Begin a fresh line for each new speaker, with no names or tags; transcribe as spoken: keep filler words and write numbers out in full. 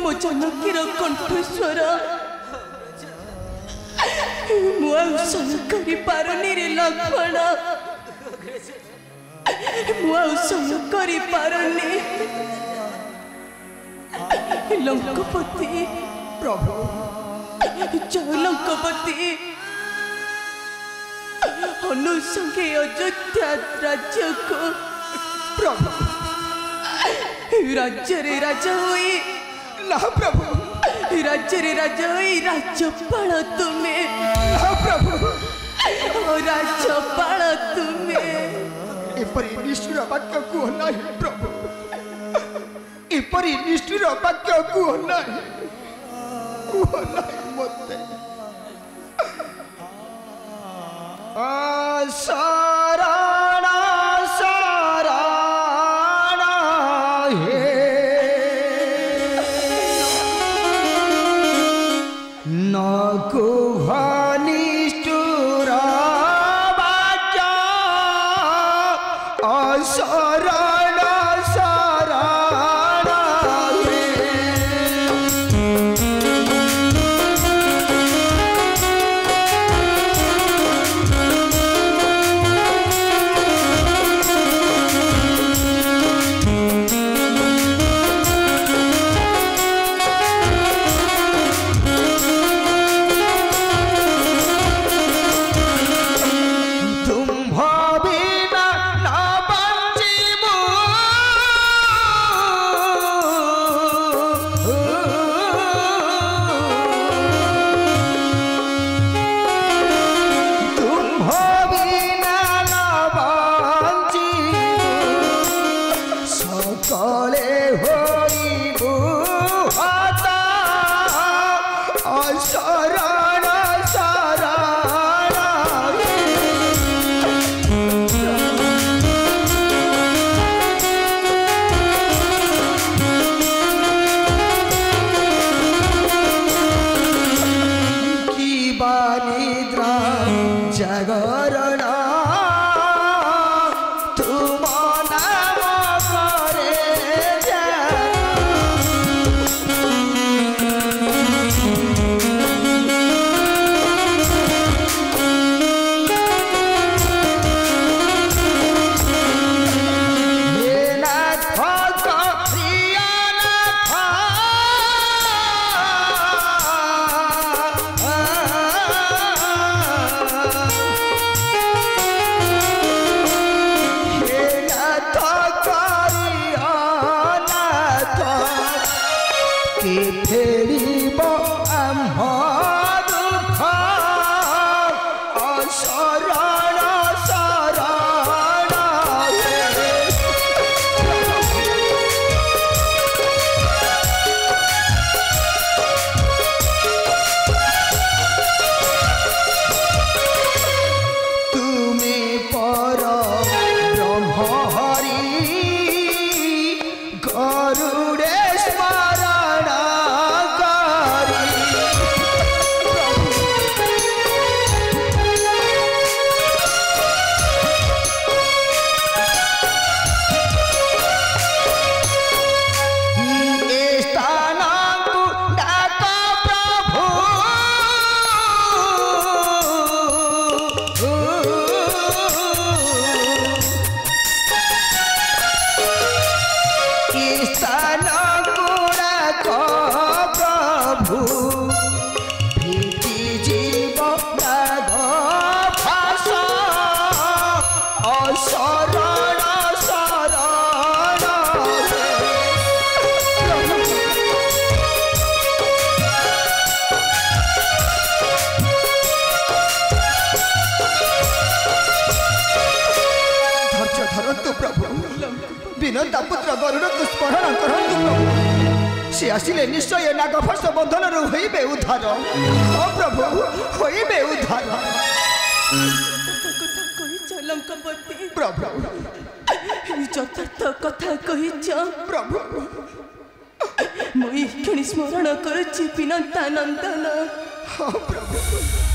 मो जानकीर कंठस्वर मुझे करी पारनी रे लक्ष्मण मुझे करी पारनी लंकापति
प्रभु
जय लंकापति अनुसंगे अयोध्या राज्य को
प्रभु
राज्य रे राजा हुई
ना प्रभु
राज्य रे राजा हुई राज्यपाल तुम्हें
ना प्रभु
राज्यपाल तुम्हें
एपरी निष्ठुर वाक्य कुह नहीं प्रभु एपरी निष्ठुर वाक्य कुह नहीं कुह नहीं मते शरण शरण हे न कुह निष्ठुर वाक्य अशरण शरण हे विनता पुत्र गरुड़ को स्मरण करतु प्रभु सी आसिले निश्चय नागफस बंधन होइबे उद्धार ओ प्रभु होइबे उद्धार
लंकापति
प्रभु
यथार्थ कथा कही
प्रभु
मुई क्षण स्मरण करुछि विनता नंदन
हाँ प्रभु